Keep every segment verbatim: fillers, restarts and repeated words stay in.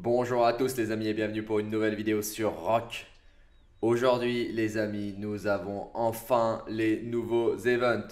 Bonjour à tous les amis et bienvenue pour une nouvelle vidéo sur Rock. Aujourd'hui les amis, nous avons enfin les nouveaux events.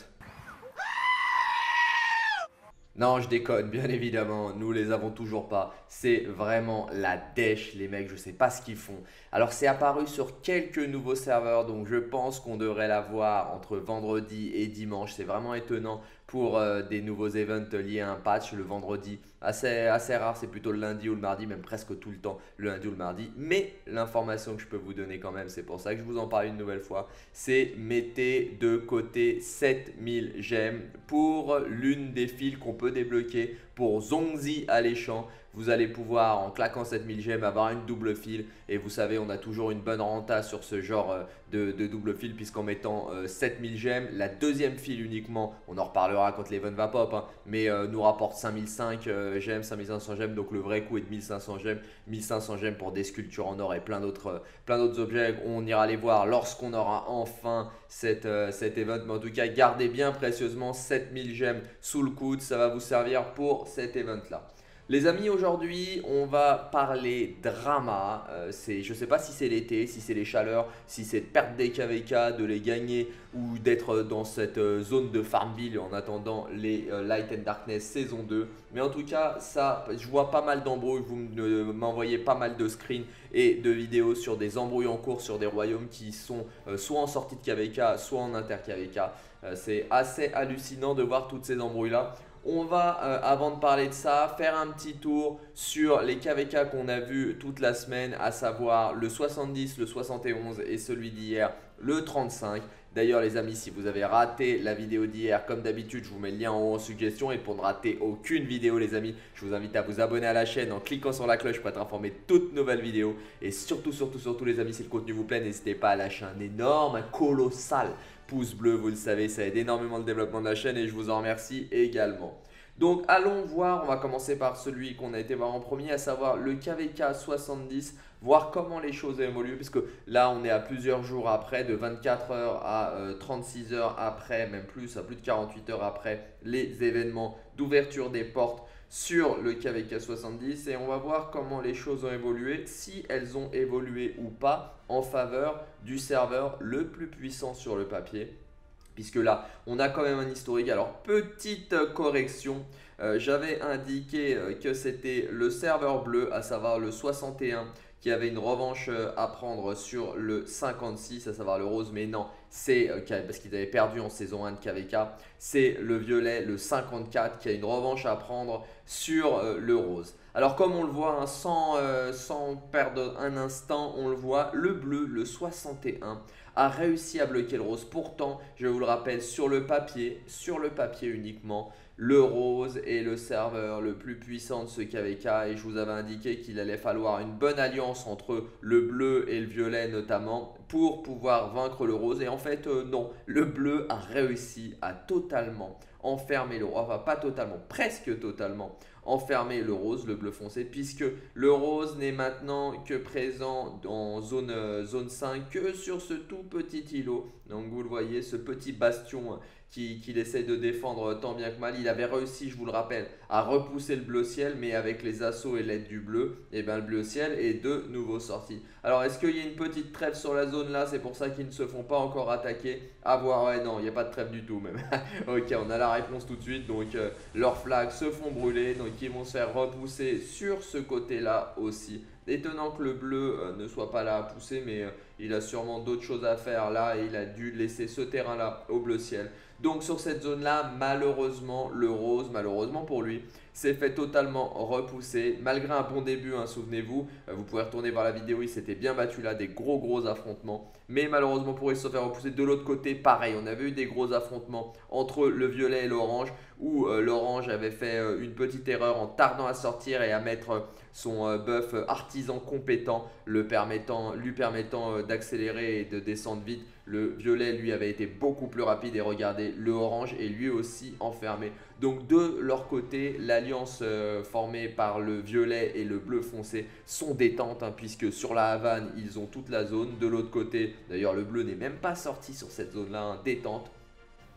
Non, je déconne, bien évidemment, nous les avons toujours pas. C'est vraiment la dèche, les mecs, je sais pas ce qu'ils font. Alors, c'est apparu sur quelques nouveaux serveurs, donc je pense qu'on devrait l'avoir entre vendredi et dimanche. C'est vraiment étonnant pour euh, des nouveaux events liés à un patch le vendredi. Assez, assez rare, c'est plutôt le lundi ou le mardi, même presque tout le temps le lundi ou le mardi. Mais l'information que je peux vous donner quand même, c'est pour ça que je vous en parle une nouvelle fois, c'est mettez de côté sept mille gemmes pour l'une des files qu'on peut débloquer pour Zhongzi alléchant. Vous allez pouvoir, en claquant sept mille gemmes, avoir une double file. Et vous savez, on a toujours une bonne renta sur ce genre de, de double file, puisqu'en mettant euh, sept mille gemmes, la deuxième file uniquement, on en reparlera quand l'event va pop, hein, mais euh, nous rapporte cinq mille cinq euh, gemmes, cinq mille cinq cents gemmes. Donc le vrai coût est de mille cinq cents gemmes. mille cinq cents gemmes pour des sculptures en or et plein d'autres euh, plein d'autres objets. On ira les voir lorsqu'on aura enfin cette, euh, cet event. Mais en tout cas, gardez bien précieusement sept mille gemmes sous le coude. Ça va vous servir pour cet event là. Les amis, aujourd'hui, on va parler drama. Euh, c'est, je ne sais pas si c'est l'été, si c'est les chaleurs, si c'est de perdre des K V K, de les gagner ou d'être dans cette euh, zone de Farmville en attendant les euh, Light and Darkness saison deux. Mais en tout cas, ça, je vois pas mal d'embrouilles. Vous m'envoyez pas mal de screens et de vidéos sur des embrouilles en cours sur des royaumes qui sont euh, soit en sortie de K V K, soit en inter K V K. Euh, c'est assez hallucinant de voir toutes ces embrouilles là. On va, euh, avant de parler de ça, faire un petit tour sur les K V K qu'on a vu toute la semaine, à savoir le soixante-dix, le soixante et onze et celui d'hier, le trente-cinq. D'ailleurs les amis, si vous avez raté la vidéo d'hier, comme d'habitude, je vous mets le lien en haut en suggestion. Et pour ne rater aucune vidéo les amis, je vous invite à vous abonner à la chaîne en cliquant sur la cloche pour être informé de toutes nouvelles vidéos. Et surtout, surtout, surtout les amis, si le contenu vous plaît, n'hésitez pas à lâcher un énorme, un colossal pouce bleu, vous le savez, ça aide énormément le développement de la chaîne et je vous en remercie également. Donc allons voir, on va commencer par celui qu'on a été voir en premier, à savoir le K V K soixante-dix, voir comment les choses évoluent, puisque là on est à plusieurs jours après, de vingt-quatre heures à euh, trente-six heures après, même plus, à plus de quarante-huit heures après les événements d'ouverture des portes sur le K V K soixante-dix, et on va voir comment les choses ont évolué, si elles ont évolué ou pas en faveur du serveur le plus puissant sur le papier. Puisque là, on a quand même un historique. Alors, petite correction, euh, j'avais indiqué euh, que c'était le serveur bleu, à savoir le soixante et un, qui avait une revanche euh, à prendre sur le cinquante-six, à savoir le rose. Mais non, c'est euh, parce qu'ils avaient perdu en saison un de K V K. C'est le violet, le cinquante-quatre, qui a une revanche à prendre sur euh, le rose. Alors comme on le voit, hein, sans, euh, sans perdre un instant, on le voit, le bleu, le soixante et un, a réussi à bloquer le rose. Pourtant, je vous le rappelle, sur le papier, sur le papier uniquement, le rose est le serveur le plus puissant de ce K V K et je vous avais indiqué qu'il allait falloir une bonne alliance entre le bleu et le violet notamment pour pouvoir vaincre le rose. Et en fait, euh, non, le bleu a réussi à totalement enfermer le rose, enfin pas totalement, presque totalement enfermer le rose, le bleu foncé, puisque le rose n'est maintenant que présent dans zone, euh, zone cinq que sur ce tout petit îlot. Donc vous le voyez, ce petit bastion qu'il qui essaie de défendre tant bien que mal. Il avait réussi, je vous le rappelle, à repousser le bleu ciel, mais avec les assauts et l'aide du bleu, et bien le bleu ciel est de nouveau sorti. Alors est-ce qu'il y a une petite trêve sur la zone là? C'est pour ça qu'ils ne se font pas encore attaquer. À voir, ouais non, il n'y a pas de trêve du tout même. Ok, on a la réponse tout de suite. Donc euh, leurs flags se font brûler, donc ils vont se faire repousser sur ce côté là aussi. Étonnant que le bleu euh, ne soit pas là à pousser, mais euh, il a sûrement d'autres choses à faire là et il a dû laisser ce terrain là au bleu ciel. Donc sur cette zone là, malheureusement, le rose, malheureusement pour lui, s'est fait totalement repousser. Malgré un bon début, hein, souvenez-vous, euh, vous pouvez retourner voir la vidéo, il s'était bien battu là, des gros gros affrontements. Mais malheureusement pour lui, il se fait repousser. De l'autre côté, pareil, on avait eu des gros affrontements entre le violet et l'orange, où euh, l'orange avait fait euh, une petite erreur en tardant à sortir et à mettre euh, son euh, buff artisan compétent, le permettant, lui permettant euh, d'accélérer et de descendre vite. Le violet lui avait été beaucoup plus rapide et regardez, le orange est lui aussi enfermé. Donc de leur côté, l'alliance euh, formée par le violet et le bleu foncé sont détentes, hein, puisque sur la Havane, ils ont toute la zone. De l'autre côté, d'ailleurs le bleu n'est même pas sorti sur cette zone là, hein, détente.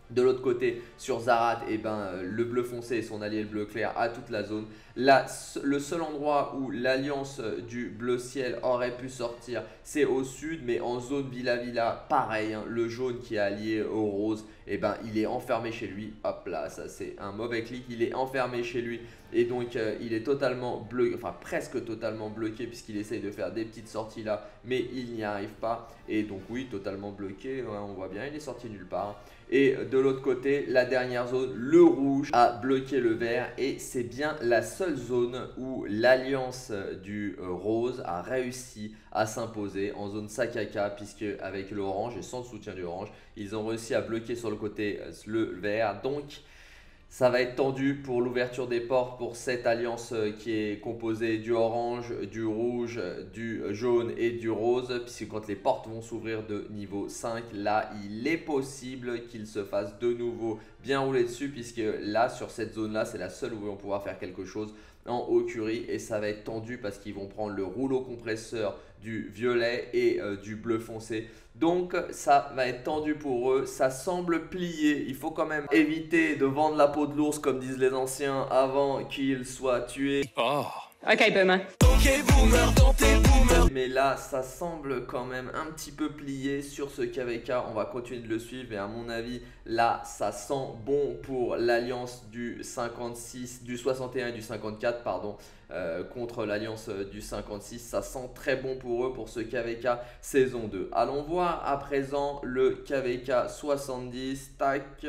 De l'autre côté, sur Zarat, eh ben, le bleu foncé et son allié le bleu clair a toute la zone. Là, le seul endroit où l'alliance du bleu ciel aurait pu sortir, c'est au sud, mais en zone Villa Villa, pareil, hein, le jaune qui est allié au rose, eh ben, il est enfermé chez lui. Hop là, ça c'est un mauvais clic, il est enfermé chez lui et donc euh, il est totalement bloqué, enfin presque totalement bloqué puisqu'il essaye de faire des petites sorties là, mais il n'y arrive pas. Et donc oui, totalement bloqué, hein, on voit bien, il est sorti nulle part. Et de l'autre côté, la dernière zone, le rouge a bloqué le vert et c'est bien la seule zone où l'alliance du rose a réussi à s'imposer en zone Sakaka, puisque avec l'orange et sans le soutien du orange, ils ont réussi à bloquer sur le côté le vert. Donc ça va être tendu pour l'ouverture des portes pour cette alliance qui est composée du orange, du rouge, du jaune et du rose. Puisque quand les portes vont s'ouvrir de niveau cinq, là, il est possible qu'ils se fassent de nouveau bien rouler dessus. Puisque là, sur cette zone-là, c'est la seule où ils vont pouvoir faire quelque chose en Haut-Curie. Et ça va être tendu parce qu'ils vont prendre le rouleau compresseur du violet et euh, du bleu foncé. Donc ça va être tendu pour eux, ça semble plier. Il faut quand même éviter de vendre la peau de l'ours comme disent les anciens avant qu'il soit tué. Oh. Ok, boomer. Ok, boomer, dans tes boomers. Mais là, ça semble quand même un petit peu plié sur ce K V K. On va continuer de le suivre. Et à mon avis, là, ça sent bon pour l'alliance du cinquante-six, du soixante et un et du cinquante-quatre, pardon, euh, contre l'alliance du cinquante-six. Ça sent très bon pour eux pour ce K V K saison deux. Allons voir à présent le K V K soixante-dix. Tac.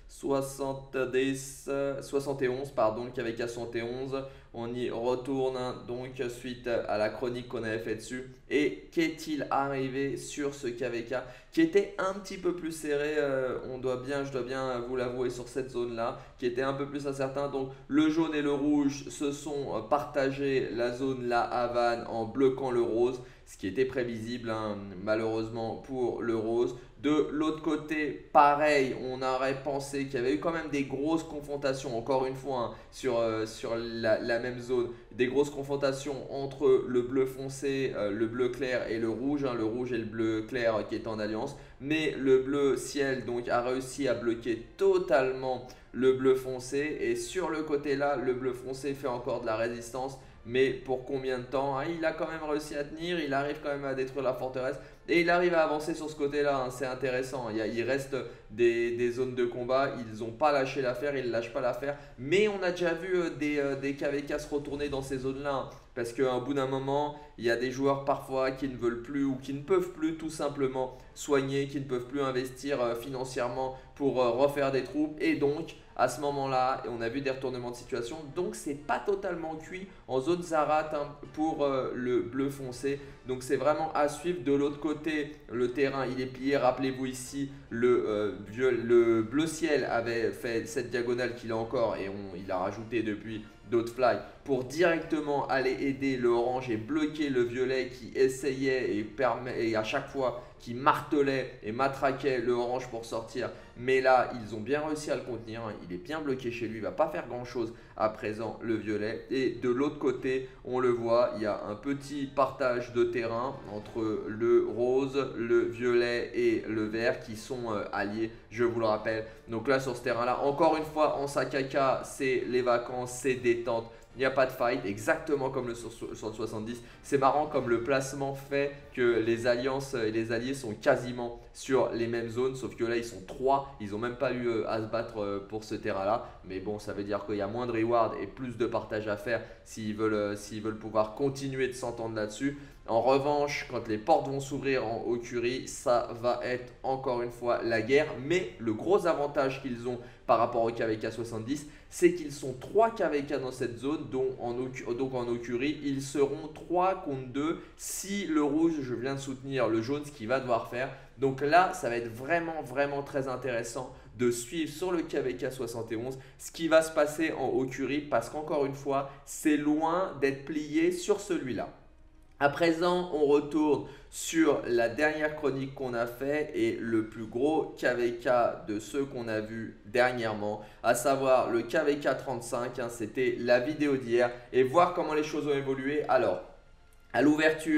soixante-dix, soixante et onze, pardon, le K V K soixante et onze. On y retourne donc suite à la chronique qu'on avait fait dessus. Et qu'est-il arrivé sur ce K V K qui était un petit peu plus serré, euh, on doit bien, je dois bien vous l'avouer, sur cette zone-là, qui était un peu plus incertain. Donc le jaune et le rouge se sont partagés la zone La Havane en bloquant le rose, ce qui était prévisible hein, malheureusement pour le rose. De l'autre côté, pareil, on aurait pensé qu'il y avait eu quand même des grosses confrontations, encore une fois, hein, sur, euh, sur la, la même zone, des grosses confrontations entre le bleu foncé, euh, le bleu clair et le rouge, hein, le rouge et le bleu clair euh, qui est en alliance. Mais le bleu ciel donc a réussi à bloquer totalement le bleu foncé. Et sur le côté là, le bleu foncé fait encore de la résistance. Mais pour combien de temps hein? Il a quand même réussi à tenir, il arrive quand même à détruire la forteresse. Et il arrive à avancer sur ce côté-là, hein, c'est intéressant. Il, y a, il reste des, des zones de combat, ils n'ont pas lâché l'affaire, ils ne lâchent pas l'affaire. Mais on a déjà vu euh, des, euh, des K V K se retourner dans ces zones-là. Hein, parce qu'au bout d'un moment, il y a des joueurs parfois qui ne veulent plus ou qui ne peuvent plus tout simplement soigner, qui ne peuvent plus investir euh, financièrement pour euh, refaire des troupes. Et donc, à ce moment-là, on a vu des retournements de situation. Donc, c'est pas totalement cuit en zone Zarat hein, pour euh, le bleu foncé. Donc, c'est vraiment à suivre. De l'autre côté, le terrain, il est plié. Rappelez-vous ici, le, euh, vieux, le bleu ciel avait fait cette diagonale qu'il a encore et on, il a rajouté depuis d'autres fly pour directement aller aider le orange et bloquer le violet qui essayait et, permet, et à chaque fois qui martelait et matraquait le orange pour sortir. Mais là, ils ont bien réussi à le contenir. Hein. Il est bien bloqué chez lui. Il ne va pas faire grand chose à présent, le violet. Et de l'autre côté, on le voit, il y a un petit partage de terrain entre le rose, le violet et le vert qui sont euh, alliés, je vous le rappelle. Donc là, sur ce terrain-là, encore une fois, en Sakaka, c'est les vacances, c'est détente. Il n'y a pas de fight, exactement comme le sur, sur le soixante-dix. C'est marrant comme le placement fait que les alliances et les alliés sont quasiment sur les mêmes zones. Sauf que là, ils sont trois. Ils n'ont même pas eu à se battre pour ce terrain-là. Mais bon, ça veut dire qu'il y a moins de reward et plus de partage à faire s'ils veulent, s'ils veulent pouvoir continuer de s'entendre là-dessus. En revanche, quand les portes vont s'ouvrir en Haut-Curie, ça va être encore une fois la guerre. Mais le gros avantage qu'ils ont par rapport au K V K soixante-dix, c'est qu'ils sont trois K V K dans cette zone, dont en, donc en Haut-Curie, ils seront trois contre deux si le rouge, je viens de soutenir le jaune, ce qu'il va devoir faire. Donc là, ça va être vraiment, vraiment très intéressant de suivre sur le K V K soixante et onze ce qui va se passer en Haut-Curie parce qu'encore une fois, c'est loin d'être plié sur celui-là. À présent, on retourne sur la dernière chronique qu'on a fait et le plus gros K V K de ceux qu'on a vus dernièrement, à savoir le K V K trente-cinq, hein, c'était la vidéo d'hier et voir comment les choses ont évolué. Alors, à l'ouverture,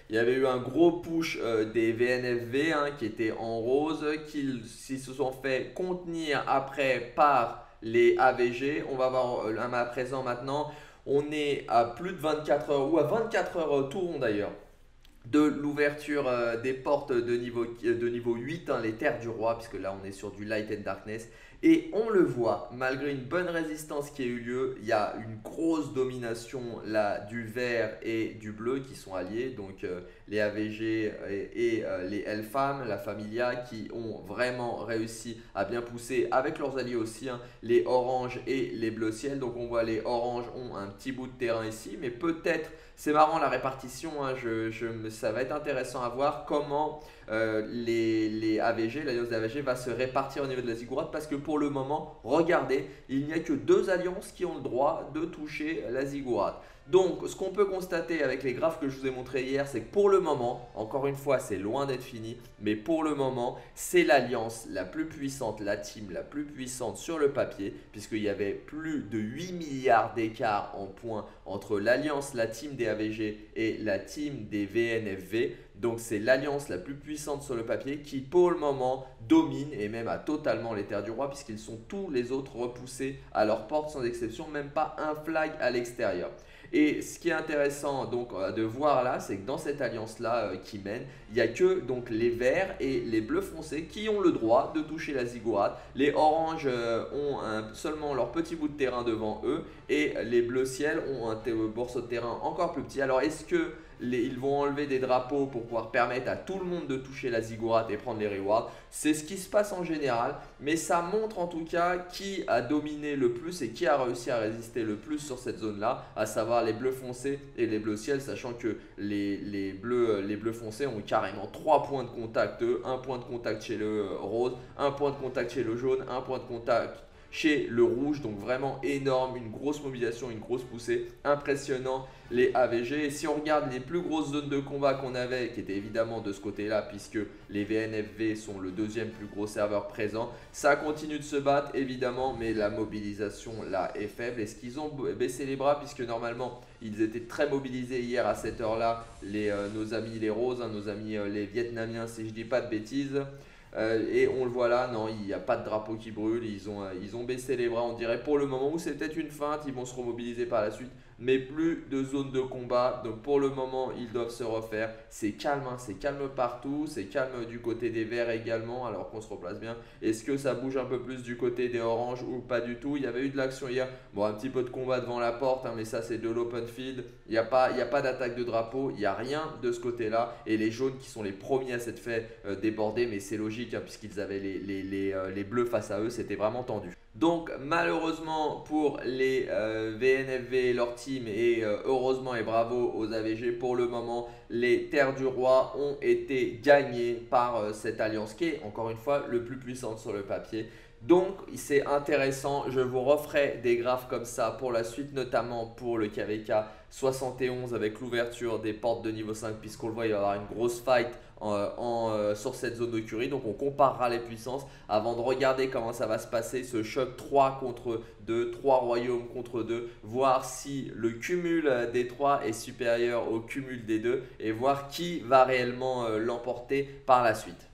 Il y avait eu un gros push euh, des V N F V hein, qui étaient en rose, qui s'y se sont fait contenir après par les A V G. On va voir euh, à présent maintenant, on est à plus de vingt-quatre heures ou à vingt-quatre heures tout rond d'ailleurs de l'ouverture euh, des portes de niveau, de niveau huit, hein, les terres du roi, puisque là on est sur du Light and Darkness. Et on le voit, malgré une bonne résistance qui a eu lieu, il y a une grosse domination là du vert et du bleu qui sont alliés. Donc euh, les A V G et, et euh, les Elfam, la Familia, qui ont vraiment réussi à bien pousser avec leurs alliés aussi, hein, les oranges et les bleus ciel. Donc on voit les oranges ont un petit bout de terrain ici, mais peut-être, c'est marrant la répartition, hein, je, je, ça va être intéressant à voir comment euh, les, les A V G, l'alliance des A V G va se répartir au niveau de la ziggourate, parce que pour le moment, regardez, il n'y a que deux alliances qui ont le droit de toucher la ziggourate. Donc, ce qu'on peut constater avec les graphes que je vous ai montrés hier, c'est que pour le moment, encore une fois, c'est loin d'être fini, mais pour le moment, c'est l'alliance la plus puissante, la team la plus puissante sur le papier, puisqu'il y avait plus de huit milliards d'écart en points entre l'alliance, la team des A V G et la team des V N F V. Donc, c'est l'alliance la plus puissante sur le papier qui, pour le moment, domine et même a totalement les terres du roi, puisqu'ils sont tous les autres repoussés à leur porte sans exception, même pas un flag à l'extérieur. Et ce qui est intéressant donc de voir là, c'est que dans cette alliance-là euh, qui mène, il n'y a que donc les verts et les bleus foncés qui ont le droit de toucher la ziggourate. Les oranges euh, ont un, seulement leur petit bout de terrain devant eux et les bleus ciel ont un morceau de terrain encore plus petit. Alors est-ce que Les, ils vont enlever des drapeaux pour pouvoir permettre à tout le monde de toucher la ziggourate et prendre les rewards? C'est ce qui se passe en général, mais ça montre en tout cas qui a dominé le plus et qui a réussi à résister le plus sur cette zone-là, à savoir les bleus foncés et les bleus ciel, sachant que les, les, bleus, les bleus foncés ont carrément trois points de contact, eux, un point de contact chez le rose, un point de contact chez le jaune, un point de contact chez le rouge, donc vraiment énorme, une grosse mobilisation, une grosse poussée, impressionnant les A V G. Et si on regarde les plus grosses zones de combat qu'on avait, qui étaient évidemment de ce côté-là, puisque les V N F V sont le deuxième plus gros serveur présent, ça continue de se battre évidemment, mais la mobilisation là est faible. Est-ce qu'ils ont baissé les bras, puisque normalement ils étaient très mobilisés hier à cette heure-là, les, euh, nos amis les roses, hein, nos amis euh, les vietnamiens, si je dis pas de bêtises. Euh, et on le voit là, non, il n'y a pas de drapeau qui brûle, ils ont, euh, ils ont baissé les bras, on dirait pour le moment, où c'est peut-être une feinte, ils vont se remobiliser par la suite, mais plus de zone de combat, donc pour le moment, ils doivent se refaire. C'est calme, hein, c'est calme partout, c'est calme du côté des verts également, alors qu'on se replace bien. Est-ce que ça bouge un peu plus du côté des oranges ou pas du tout? Il y avait eu de l'action hier, bon, un petit peu de combat devant la porte, hein, mais ça c'est de l'open field, il n'y a pas, il y a pas d'attaque de drapeau, il n'y a rien de ce côté-là, et les jaunes qui sont les premiers à s'être fait euh, déborder, mais c'est logique, hein, puisqu'ils avaient les, les, les, euh, les bleus face à eux, c'était vraiment tendu. Donc malheureusement pour les euh, V N F V et leur team, et euh, heureusement et bravo aux A V G, pour le moment les terres du roi ont été gagnées par euh, cette alliance qui est encore une fois le plus puissante sur le papier. Donc c'est intéressant, je vous referai des graphes comme ça pour la suite, notamment pour le K V K soixante et onze avec l'ouverture des portes de niveau cinq, puisqu'on le voit, il va y avoir une grosse fight en, en, euh, sur cette zone de curie. Donc on comparera les puissances avant de regarder comment ça va se passer, ce choc trois contre deux, trois royaumes contre deux, voir si le cumul des trois est supérieur au cumul des deux et voir qui va réellement euh, l'emporter par la suite.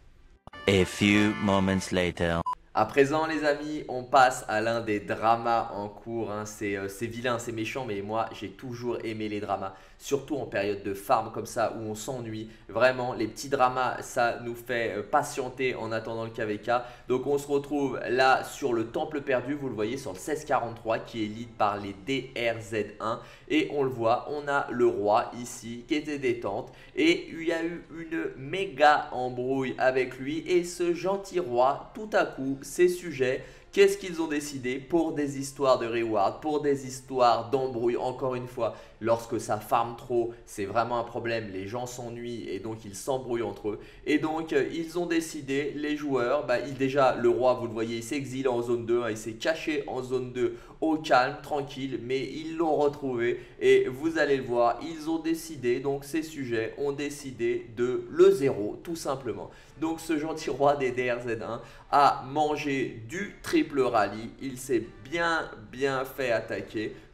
A few moments later. À présent les amis, on passe à l'un des dramas en cours, hein. C'est euh, vilain, c'est méchant, mais moi j'ai toujours aimé les dramas, surtout en période de farm comme ça où on s'ennuie. Vraiment, les petits dramas, ça nous fait euh, patienter en attendant le K V K. Donc on se retrouve là sur le temple perdu, vous le voyez, sur le seize quarante-trois qui est lead par les D R Z un. Et on le voit, on a le roi ici qui était détente et il y a eu une méga embrouille avec lui et ce gentil roi, tout à coup, ces sujets, qu'est-ce qu'ils ont décidé? Pour des histoires de reward, pour des histoires d'embrouille, encore une fois, lorsque ça farm trop, c'est vraiment un problème, les gens s'ennuient et donc ils s'embrouillent entre eux. Et donc euh, ils ont décidé, les joueurs, bah, il, déjà le roi, vous le voyez, il s'est exilé en zone deux, hein, il s'est caché en zone deux au calme, tranquille, mais ils l'ont retrouvé et vous allez le voir, ils ont décidé, donc ces sujets ont décidé de le zéro, tout simplement. Donc ce gentil roi des D R Z un a mangé du triple rallye, il s'est bien bien fait attaquer.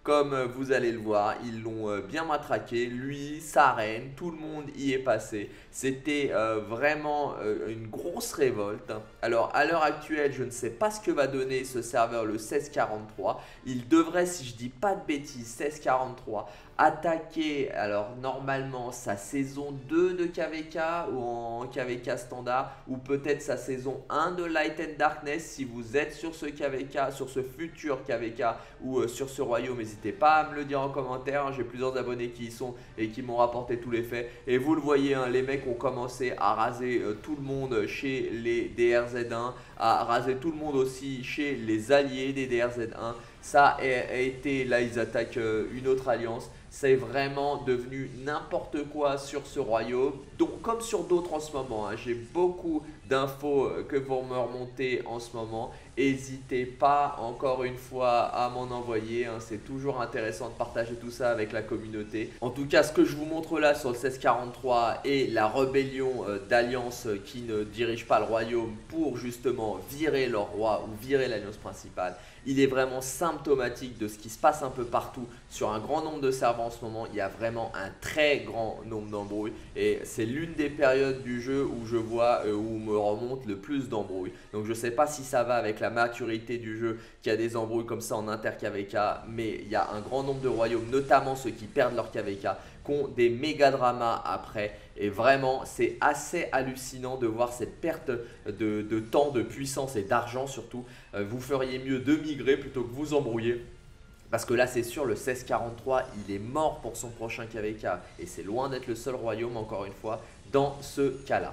Comme vous allez le voir, ils l'ont bien matraqué, lui, sa reine, tout le monde y est passé. C'était euh, vraiment euh, une grosse révolte. Alors à l'heure actuelle, je ne sais pas ce que va donner ce serveur, le seize quarante-trois. Il devrait, si je dis pas de bêtises, seize quarante-trois, attaquer alors normalement sa saison deux de K V K ou en K V K standard, ou peut-être sa saison un de Light and Darkness. Si vous êtes sur ce K V K, sur ce futur K V K ou euh, sur ce royaume, n'hésitez pas à me le dire en commentaire. J'ai plusieurs abonnés qui y sont et qui m'ont rapporté tous les faits. Et vous le voyez, hein, les mecs ont commencé à raser euh, tout le monde chez les D R Z un, à raser tout le monde aussi chez les alliés des D R Z un. Ça a été, là ils attaquent euh, une autre alliance. C'est vraiment devenu n'importe quoi sur ce royaume, donc comme sur d'autres en ce moment, hein. J'ai beaucoup d'infos que vous me remontez en ce moment. N'hésitez pas encore une fois à m'en envoyer, hein. C'est toujours intéressant de partager tout ça avec la communauté. En tout cas, ce que je vous montre là sur le seize quarante-trois et la rébellion euh, d'alliance qui ne dirige pas le royaume pour justement virer leur roi ou virer l'alliance principale, il est vraiment symptomatique de ce qui se passe un peu partout sur un grand nombre de serveurs en ce moment. Il y a vraiment un très grand nombre d'embrouilles et c'est l'une des périodes du jeu où je vois, euh, où me remonte le plus d'embrouilles. Donc je ne sais pas si ça va avec la maturité du jeu qu'il y a des embrouilles comme ça en inter K V K, mais il y a un grand nombre de royaumes, notamment ceux qui perdent leur K V K, qui ont des méga dramas après. Et vraiment, c'est assez hallucinant de voir cette perte de, de temps, de puissance et d'argent surtout. Euh, vous feriez mieux de migrer plutôt que vous embrouiller. Parce que là, c'est sûr, le seize quarante-trois, il est mort pour son prochain K V K. Et c'est loin d'être le seul royaume, encore une fois, dans ce cas-là.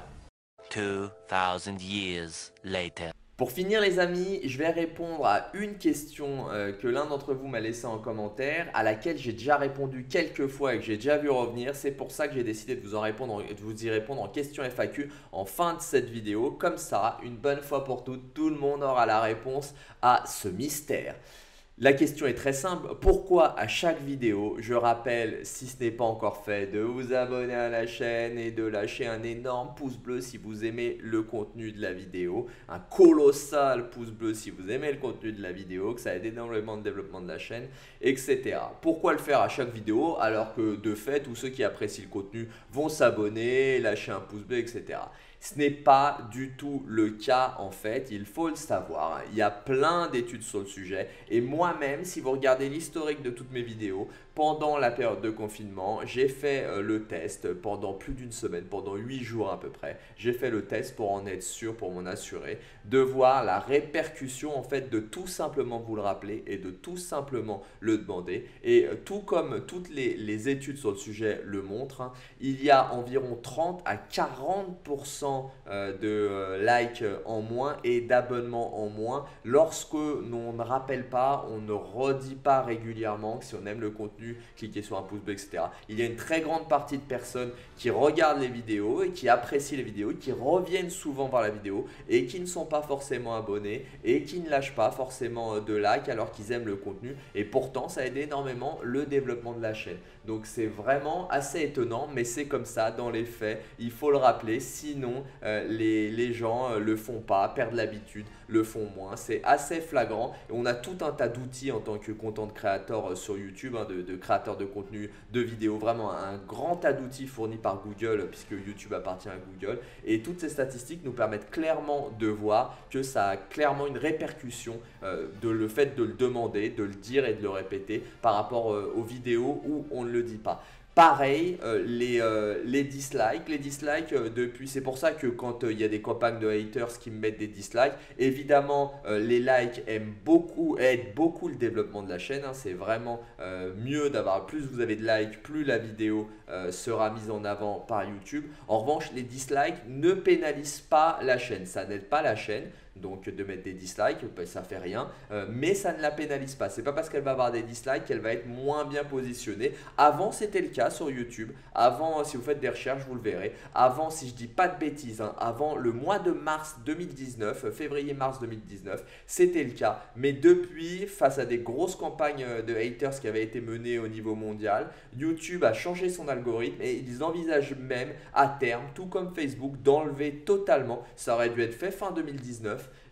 two thousand years later. Pour finir les amis, je vais répondre à une question euh, que l'un d'entre vous m'a laissée en commentaire, à laquelle j'ai déjà répondu quelques fois et que j'ai déjà vu revenir. C'est pour ça que j'ai décidé de vous, en répondre, de vous y répondre en question F A Q en fin de cette vidéo. Comme ça, une bonne fois pour toutes, tout le monde aura la réponse à ce mystère. La question est très simple, pourquoi à chaque vidéo, je rappelle, si ce n'est pas encore fait, de vous abonner à la chaîne et de lâcher un énorme pouce bleu si vous aimez le contenu de la vidéo, un colossal pouce bleu si vous aimez le contenu de la vidéo, que ça aide énormément de développement de la chaîne, et cetera. Pourquoi le faire à chaque vidéo alors que de fait, tous ceux qui apprécient le contenu vont s'abonner, lâcher un pouce bleu, et cetera. Ce n'est pas du tout le cas en fait, il faut le savoir. Il y a plein d'études sur le sujet et moi-même, si vous regardez l'historique de toutes mes vidéos, pendant la période de confinement, j'ai fait euh, le test pendant plus d'une semaine, pendant huit jours à peu près. J'ai fait le test pour en être sûr, pour m'en assurer, de voir la répercussion en fait de tout simplement vous le rappeler et de tout simplement le demander. Et euh, tout comme toutes les, les études sur le sujet le montrent, hein, il y a environ trente à quarante pour cent euh, de euh, likes en moins et d'abonnements en moins lorsque l'on ne rappelle pas, on ne redit pas régulièrement que si on aime le contenu, cliquez sur un pouce bleu, et cetera. Il y a une très grande partie de personnes qui regardent les vidéos et qui apprécient les vidéos, qui reviennent souvent voir la vidéo et qui ne sont pas forcément abonnés et qui ne lâchent pas forcément de like alors qu'ils aiment le contenu. Et pourtant, ça aide énormément le développement de la chaîne. Donc, c'est vraiment assez étonnant, mais c'est comme ça dans les faits. Il faut le rappeler, sinon euh, les, les gens euh, le font pas, perdent l'habitude, le font moins. C'est assez flagrant et on a tout un tas d'outils en tant que content creator euh, sur YouTube, hein, de, de créateurs de contenu, de vidéos, vraiment un grand tas d'outils fournis par Google puisque YouTube appartient à Google et toutes ces statistiques nous permettent clairement de voir que ça a clairement une répercussion euh, de le fait de le demander, de le dire et de le répéter par rapport euh, aux vidéos où on ne le dit pas. Pareil, euh, les, euh, les dislikes, les dislikes euh, depuis, c'est pour ça que quand il euh, y a des campagnes de haters qui me mettent des dislikes, évidemment euh, les likes aiment beaucoup, aident beaucoup le développement de la chaîne, hein, c'est vraiment euh, mieux d'avoir, plus vous avez de likes, plus la vidéo euh, sera mise en avant par YouTube. En revanche, les dislikes ne pénalisent pas la chaîne, ça n'aide pas la chaîne. Donc de mettre des dislikes, ben, ça fait rien, euh, mais ça ne la pénalise pas. C'est pas parce qu'elle va avoir des dislikes qu'elle va être moins bien positionnée. Avant, c'était le cas sur YouTube. Avant, si vous faites des recherches, vous le verrez. Avant, si je dis pas de bêtises, hein, avant le mois de mars deux mille dix-neuf, février-mars deux mille dix-neuf, c'était le cas. Mais depuis, face à des grosses campagnes de haters qui avaient été menées au niveau mondial, YouTube a changé son algorithme et ils envisagent même à terme, tout comme Facebook, d'enlever totalement. Ça aurait dû être fait fin deux mille dix-neuf.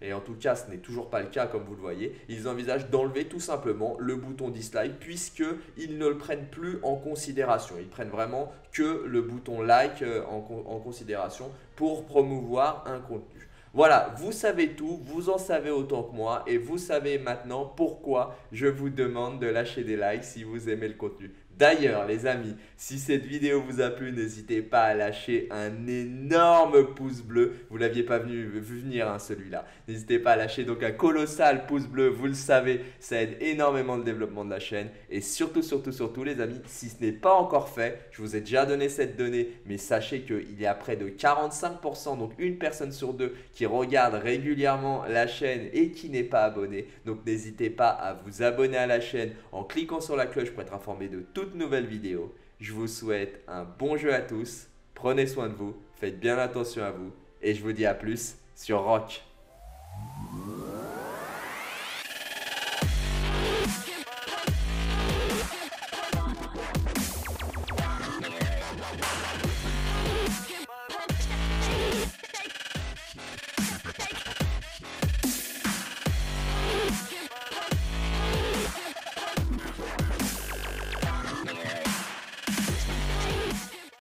et en tout cas ce n'est toujours pas le cas comme vous le voyez, ils envisagent d'enlever tout simplement le bouton dislike puisqu'ils ne le prennent plus en considération. Ils prennent vraiment que le bouton like en, en considération pour promouvoir un contenu. Voilà, vous savez tout, vous en savez autant que moi et vous savez maintenant pourquoi je vous demande de lâcher des likes si vous aimez le contenu. D'ailleurs les amis, si cette vidéo vous a plu, n'hésitez pas à lâcher un énorme pouce bleu. Vous ne l'aviez pas venu, vu venir hein, celui-là. N'hésitez pas à lâcher donc un colossal pouce bleu, vous le savez, ça aide énormément le développement de la chaîne. Et surtout, surtout, surtout les amis, si ce n'est pas encore fait, je vous ai déjà donné cette donnée, mais sachez qu'il y a près de quarante-cinq pour cent, donc une personne sur deux qui regarde régulièrement la chaîne et qui n'est pas abonné. Donc n'hésitez pas à vous abonner à la chaîne en cliquant sur la cloche pour être informé de toutes nouvelles vidéos. Je vous souhaite un bon jeu à tous, prenez soin de vous, faites bien attention à vous et je vous dis à plus sur Rock.